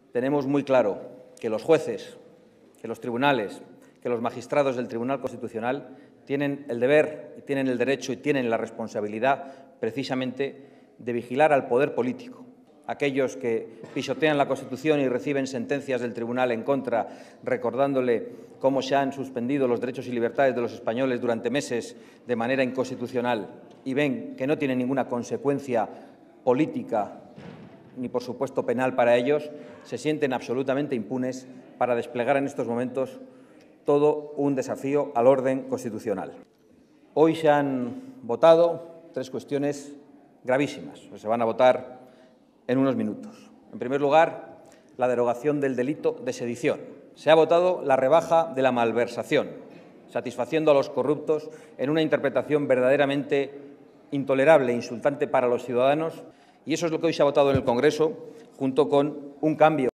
tenemos muy claro que los jueces, que los tribunales, que los magistrados del Tribunal Constitucional tienen el deber, y tienen el derecho y tienen la responsabilidad precisamente de vigilar al poder político. Aquellos que pisotean la Constitución y reciben sentencias del Tribunal en contra, recordándole cómo se han suspendido los derechos y libertades de los españoles durante meses de manera inconstitucional y ven que no tiene ninguna consecuencia política ni, por supuesto, penal para ellos, se sienten absolutamente impunes para desplegar en estos momentos todo un desafío al orden constitucional. Hoy se han votado 3 cuestiones gravísimas, que se van a votar en unos minutos. En primer lugar, la derogación del delito de sedición. Se ha votado la rebaja de la malversación, satisfaciendo a los corruptos en una interpretación verdaderamente intolerable e insultante para los ciudadanos, y eso es lo que hoy se ha votado en el Congreso, junto con un cambio